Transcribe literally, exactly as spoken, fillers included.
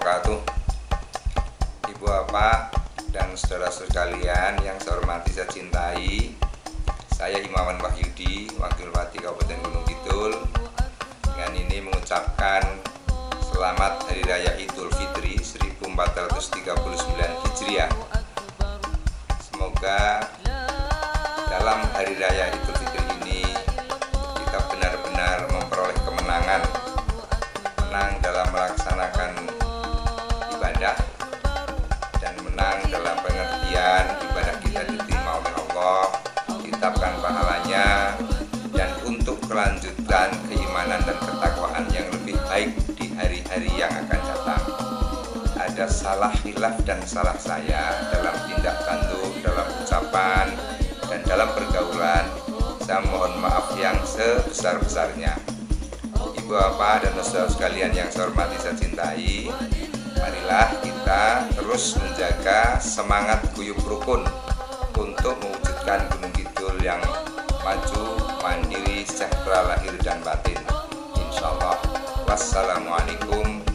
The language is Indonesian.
wabarakatuh. Ibu bapak dan saudara-saudara sekalian yang saya hormati, saya cintai, saya Imawan Wahyudi, Wakil Bupati Kabupaten Gunung Kidul, dengan ini mengucapkan selamat Hari Raya Idul Fitri seribu empat ratus tiga puluh sembilan Hijriah. Semoga dalam Hari Raya Idul Fitri ini kita benar-benar memperoleh kemenangan, menang dalam melaksanakan ibadah dan menang dalam pengertian ibadah kita diterima oleh Allah, ditetapkan pahalanya, dan untuk kelanjutan keimanan dan ketakwaan yang lebih baik di hari-hari yang akan datang. Ada salah khilaf dan salah saya dalam tindak tanduk, dalam ucapan, dan dalam pergaulan. Saya mohon maaf yang sebesar-besarnya. Ibu bapak dan saudara sekalian yang saya hormati, saya cintai, marilah kita terus menjaga semangat guyup rukun untuk mewujudkan Gunung Kidul yang maju, mandiri, sejahtera lahir dan batin. Insyaallah. Wassalamualaikum